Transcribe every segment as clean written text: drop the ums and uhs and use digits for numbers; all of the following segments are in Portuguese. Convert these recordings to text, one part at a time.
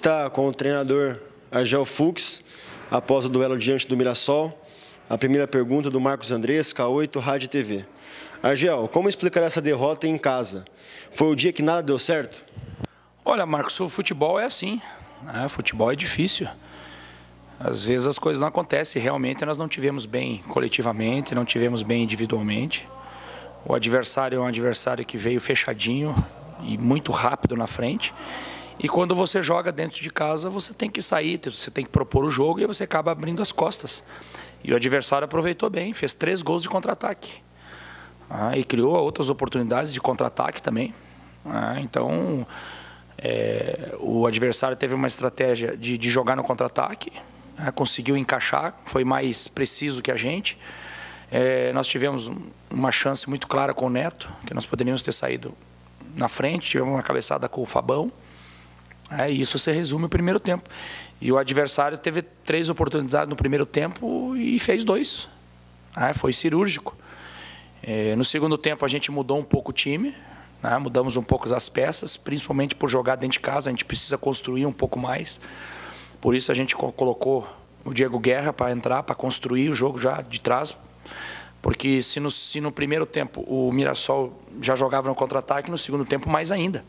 está com o treinador Argel Fux, após o duelo diante do Mirassol. A primeira pergunta do Marcos Andrés, K8, Rádio e TV. Argel, como explicar essa derrota em casa? Foi o dia que nada deu certo? Olha, Marcos, o futebol é assim, né? Futebol é difícil. Às vezes as coisas não acontecem. Realmente nós não tivemos bem coletivamente, não tivemos bem individualmente. O adversário é um adversário que veio fechadinho e muito rápido na frente. E quando você joga dentro de casa, você tem que sair, você tem que propor o jogo e você acaba abrindo as costas. E o adversário aproveitou bem, fez 3 gols de contra-ataque. E criou outras oportunidades de contra-ataque também. Então, o adversário teve uma estratégia de jogar no contra-ataque, conseguiu encaixar, foi mais preciso que a gente. Nós tivemos uma chance muito clara com o Neto, que nós poderíamos ter saído na frente, tivemos uma cabeçada com o Fabão. Isso se resume o primeiro tempo. E o adversário teve 3 oportunidades no primeiro tempo e fez 2. Foi cirúrgico. No segundo tempo a gente mudou um pouco o time, mudamos um pouco as peças, principalmente por jogar dentro de casa, a gente precisa construir um pouco mais. Por isso a gente colocou o Diego Guerra para entrar, para construir o jogo já de trás. Porque se no primeiro tempo o Mirassol já jogava no contra-ataque, no segundo tempo mais ainda.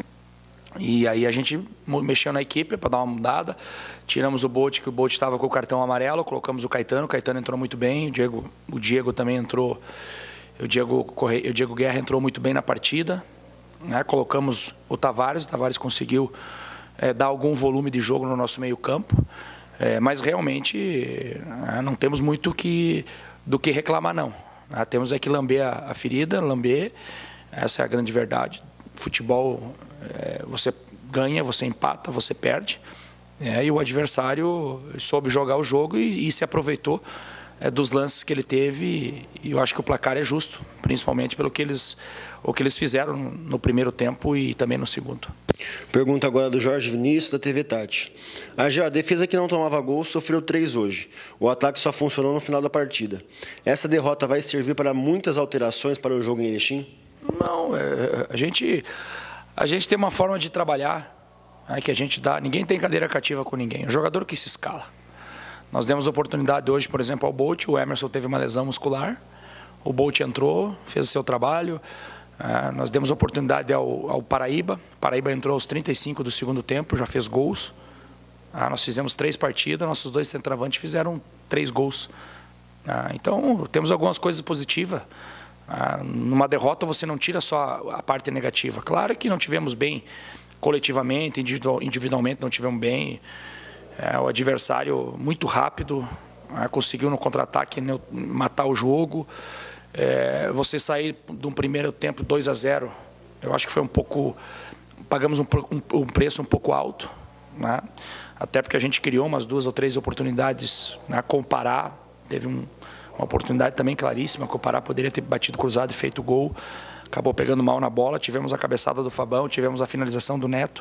E aí a gente mexeu na equipe para dar uma mudada, tiramos o Bolt, que o Bolt estava com o cartão amarelo, colocamos o Caetano entrou muito bem, o Diego também entrou, o Diego Guerra entrou muito bem na partida, colocamos o Tavares conseguiu dar algum volume de jogo no nosso meio campo, mas realmente não temos muito do que reclamar não, temos que lamber a ferida, essa é a grande verdade. Futebol, você ganha, você empata, você perde, e o adversário soube jogar o jogo e se aproveitou dos lances que ele teve, e eu acho que o placar é justo, principalmente pelo que eles fizeram no primeiro tempo e também no segundo. Pergunta agora do Jorge Vinícius, da TV Tati. A defesa que não tomava gol sofreu 3 hoje. O ataque só funcionou no final da partida. Essa derrota vai servir para muitas alterações para o jogo em Erechim? Não, a gente tem uma forma de trabalhar que a gente dá. Ninguém tem cadeira cativa com ninguém. O jogador que se escala. Nós demos oportunidade hoje, por exemplo, ao Bolt. O Emerson teve uma lesão muscular. O Bolt entrou, fez o seu trabalho. Nós demos oportunidade ao Paraíba. O Paraíba entrou aos 35 do segundo tempo, já fez gols. Nós fizemos 3 partidas, nossos 2 centroavantes fizeram 3 gols. Então, temos algumas coisas positivas. Numa derrota você não tira só a parte negativa. Claro que não tivemos bem coletivamente, individualmente não tivemos bem. O adversário muito rápido, conseguiu no contra-ataque matar o jogo. Você sair de um primeiro tempo 2-0, eu acho que foi um pouco, pagamos um preço um pouco alto, até porque a gente criou umas 2 ou 3 oportunidades, comparar, teve uma oportunidade também claríssima, que o Pará poderia ter batido cruzado e feito gol, acabou pegando mal na bola, tivemos a cabeçada do Fabão, tivemos a finalização do Neto.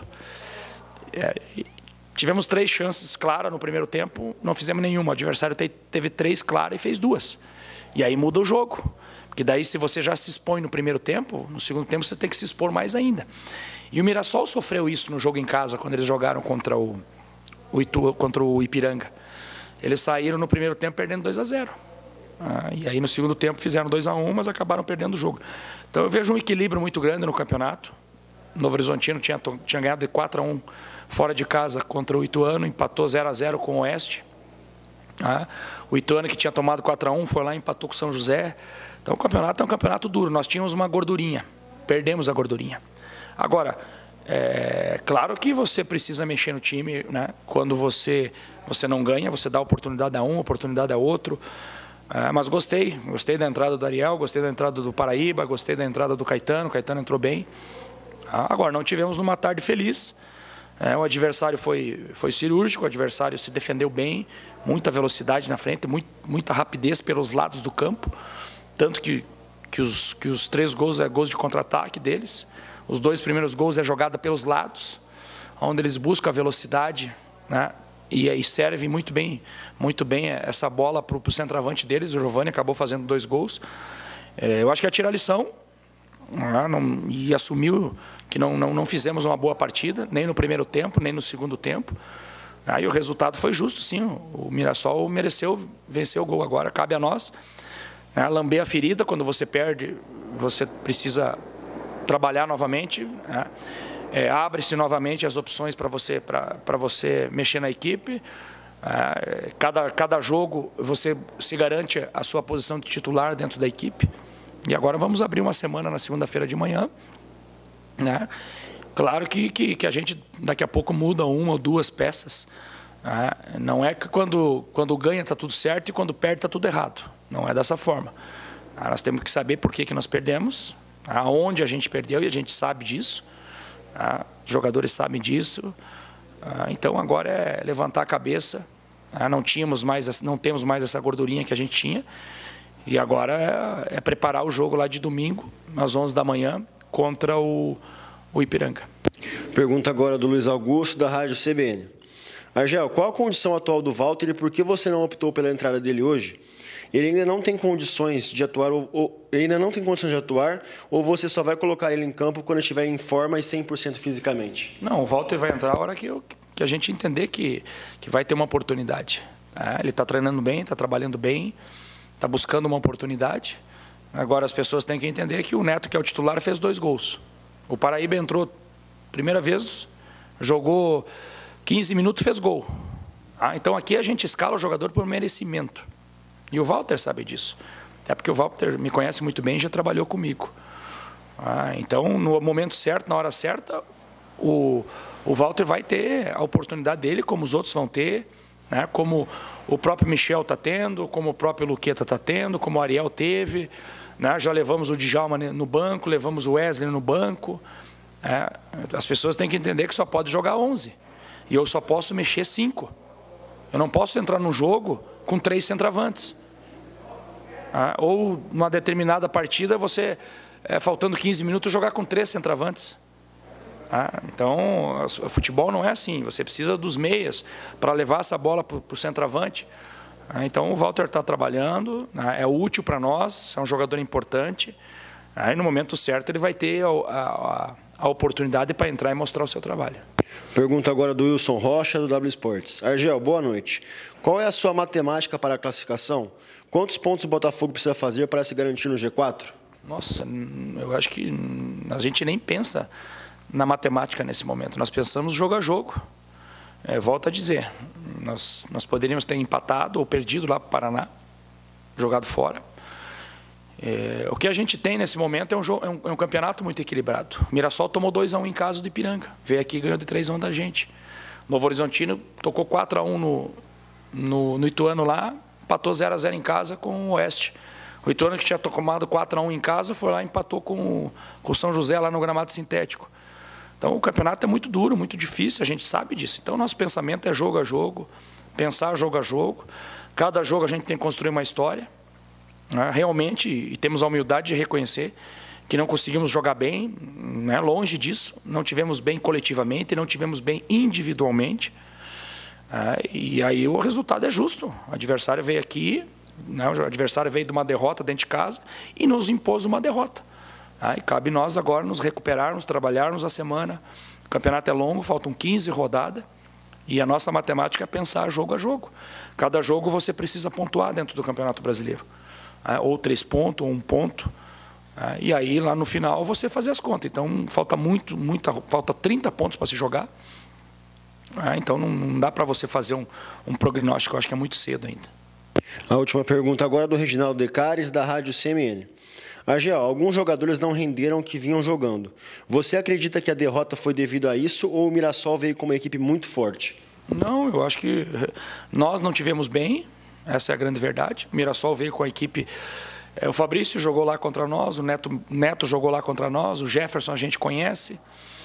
Tivemos 3 chances claras no primeiro tempo, não fizemos nenhuma, o adversário teve 3 claras e fez 2. E aí muda o jogo, porque daí se você já se expõe no primeiro tempo, no segundo tempo você tem que se expor mais ainda. E o Mirassol sofreu isso no jogo em casa, quando eles jogaram contra o Ipiranga. Eles saíram no primeiro tempo perdendo 2-0. E aí no segundo tempo fizeram 2-1, mas acabaram perdendo o jogo. Então eu vejo um equilíbrio muito grande no campeonato. O Novo Horizontino tinha ganhado de 4-1 fora de casa contra o Ituano, empatou 0-0 com o Oeste. O Ituano, que tinha tomado 4-1, foi lá e empatou com o São José. Então o campeonato é um campeonato duro. Nós tínhamos uma gordurinha, perdemos a gordurinha. Agora, claro que você precisa mexer no time, quando você não ganha, você dá oportunidade a um, oportunidade a outro. Mas gostei da entrada do Ariel, gostei da entrada do Paraíba, gostei da entrada do Caetano, o Caetano entrou bem. Agora, não tivemos uma tarde feliz. O adversário foi cirúrgico, o adversário se defendeu bem, muita velocidade na frente, muita rapidez pelos lados do campo, tanto que os 3 gols é gols de contra-ataque deles. Os 2 primeiros gols é jogada pelos lados, onde eles buscam a velocidade, e aí serve muito bem essa bola para o centroavante deles. O Giovani acabou fazendo 2 gols. Eu acho que é tirar a lição. e assumiu que não fizemos uma boa partida, nem no primeiro tempo, nem no segundo tempo. Aí o resultado foi justo, sim. O Mirassol mereceu vencer o gol. Agora cabe a nós lamber a ferida. Quando você perde, você precisa trabalhar novamente. Abre-se novamente as opções para você mexer na equipe. Cada jogo você se garante a sua posição de titular dentro da equipe. E agora vamos abrir uma semana na segunda-feira de manhã. Claro que a gente daqui a pouco muda uma ou duas peças. Não é que quando ganha está tudo certo e quando perde está tudo errado. Não é dessa forma. Nós temos que saber por que nós perdemos, aonde a gente perdeu, e a gente sabe disso. Os jogadores sabem disso. Então agora é levantar a cabeça. Não temos mais essa gordurinha que a gente tinha. E agora é preparar o jogo lá de domingo, às 11 da manhã, contra o Ipiranga. Pergunta agora do Luiz Augusto, da Rádio CBN. Argel, qual a condição atual do Walter e por que você não optou pela entrada dele hoje? Ele ainda não tem condições de atuar ou você só vai colocar ele em campo quando estiver em forma e 100% fisicamente? Não, o Walter vai entrar a hora que a gente entender que vai ter uma oportunidade. Ele está treinando bem, está trabalhando bem, está buscando uma oportunidade. Agora as pessoas têm que entender que o Neto, que é o titular, fez 2 gols. O Paraíba entrou primeira vez, jogou 15 minutos, fez gol. Então aqui a gente escala o jogador por merecimento. E o Walter sabe disso. É porque o Walter me conhece muito bem e já trabalhou comigo. Então, no momento certo, na hora certa, o Walter vai ter a oportunidade dele, como os outros vão ter, como o próprio Michel está tendo, como o próprio Luqueta está tendo, como o Ariel teve. Já levamos o Djalma no banco, levamos o Wesley no banco. As pessoas têm que entender que só pode jogar 11. E eu só posso mexer 5. Eu não posso entrar num jogo com 3 centroavantes. Ou numa determinada partida, você, faltando 15 minutos, jogar com 3 centroavantes. Então, o futebol não é assim. Você precisa dos meias para levar essa bola para o centroavante. Então, o Walter está trabalhando, é útil para nós, é um jogador importante. No momento certo, ele vai ter a oportunidade para entrar e mostrar o seu trabalho. Pergunta agora do Wilson Rocha, do W Sports. Argel, boa noite. Qual é a sua matemática para a classificação? Quantos pontos o Botafogo precisa fazer para se garantir no G4? Nossa, eu acho que a gente nem pensa na matemática nesse momento. Nós pensamos jogo a jogo. Volto a dizer, nós poderíamos ter empatado ou perdido lá para o Paraná, jogado fora. O que a gente tem nesse momento é um campeonato muito equilibrado. O Mirassol tomou 2-1 em casa do Ipiranga. Veio aqui e ganhou de 3-1 da gente. Novo Horizontino tocou 4-1 no Ituano lá, empatou 0-0 em casa com o Oeste. O Ituano, que tinha tomado 4-1 em casa, foi lá e empatou com o São José lá no gramado sintético. Então o campeonato é muito duro, muito difícil, a gente sabe disso. Então nosso pensamento é jogo a jogo, pensar jogo a jogo. Cada jogo a gente tem que construir uma história. Realmente, e temos a humildade de reconhecer que não conseguimos jogar bem, longe disso, não tivemos bem coletivamente, não tivemos bem individualmente. E aí o resultado é justo. O adversário veio aqui, o adversário veio de uma derrota dentro de casa e nos impôs uma derrota. E cabe nós agora nos recuperarmos, trabalharmos a semana. O campeonato é longo, faltam 15 rodadas. E a nossa matemática é pensar jogo a jogo. Cada jogo você precisa pontuar dentro do Campeonato Brasileiro. Ou 3 pontos, ou 1 ponto. E aí, lá no final, você fazer as contas. Então, falta 30 pontos para se jogar. Então, não dá para você fazer um prognóstico. Eu acho que é muito cedo ainda. A última pergunta agora é do Reginaldo Decares, da Rádio CMN. Argel, alguns jogadores não renderam o que vinham jogando. Você acredita que a derrota foi devido a isso ou o Mirassol veio com uma equipe muito forte? Não, eu acho que nós não tivemos bem, essa é a grande verdade. O Mirassol veio com a equipe... O Fabrício jogou lá contra nós, o Neto jogou lá contra nós, o Jefferson a gente conhece.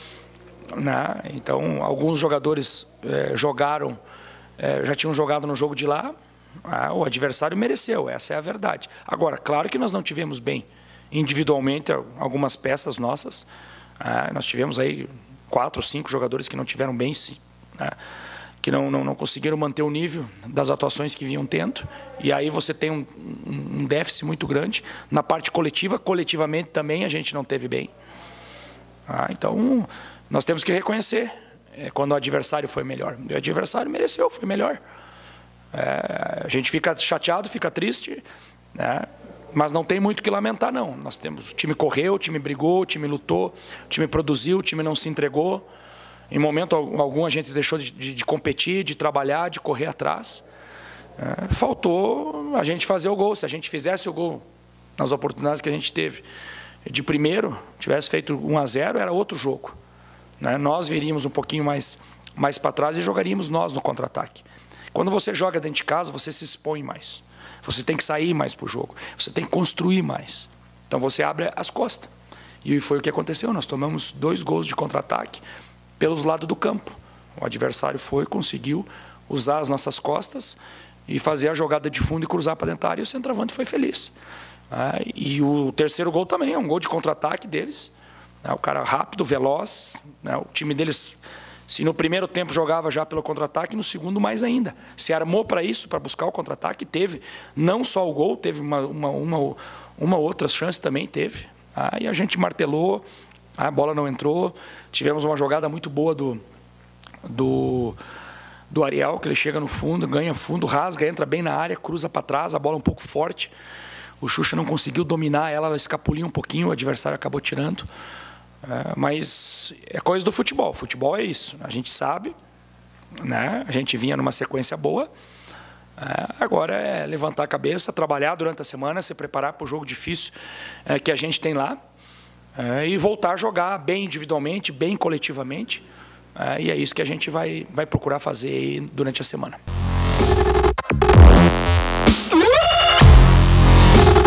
Então, alguns jogadores jogaram, já tinham jogado no jogo de lá. O adversário mereceu, essa é a verdade. Agora, claro que nós não tivemos bem individualmente algumas peças nossas. Nós tivemos aí 4 ou 5 jogadores que não tiveram bem, sim. que não conseguiram manter o nível das atuações que vinham tendo. E aí você tem um déficit muito grande. Na parte coletiva, coletivamente também a gente não teve bem. Então, nós temos que reconhecer quando o adversário foi melhor. O adversário mereceu, foi melhor. A gente fica chateado, fica triste, né? Mas não tem muito o que lamentar, não. Nós temos, o time correu, o time brigou, o time lutou, o time produziu, o time não se entregou. Em momento algum a gente deixou de competir, de trabalhar, de correr atrás. Faltou a gente fazer o gol. Se a gente fizesse o gol nas oportunidades que a gente teve de primeiro, tivesse feito 1-0, era outro jogo, né? Nós viríamos um pouquinho mais para trás e jogaríamos nós no contra-ataque. Quando você joga dentro de casa, você se expõe mais. Você tem que sair mais para o jogo. Você tem que construir mais. Então você abre as costas. E foi o que aconteceu. Nós tomamos 2 gols de contra-ataque pelos lados do campo. O adversário conseguiu usar as nossas costas e fazer a jogada de fundo e cruzar para dentro da área, e o centroavante foi feliz. E o terceiro gol também é um gol de contra-ataque deles. O cara rápido, veloz. O time deles, se no primeiro tempo jogava já pelo contra-ataque, no segundo mais ainda. Se armou para isso, para buscar o contra-ataque, teve não só o gol, teve uma outra chance também, teve. E a gente martelou, a bola não entrou. Tivemos uma jogada muito boa do Ariel, que ele chega no fundo, ganha fundo, rasga, entra bem na área, cruza para trás, a bola um pouco forte. O Xuxa não conseguiu dominar ela escapuliu um pouquinho, o adversário acabou tirando. Mas é coisa do futebol. Futebol é isso. A gente sabe, né? A gente vinha numa sequência boa. Agora é levantar a cabeça, trabalhar durante a semana, se preparar para o jogo difícil que a gente tem lá. E voltar a jogar bem individualmente, bem coletivamente. E é isso que a gente vai procurar fazer durante a semana.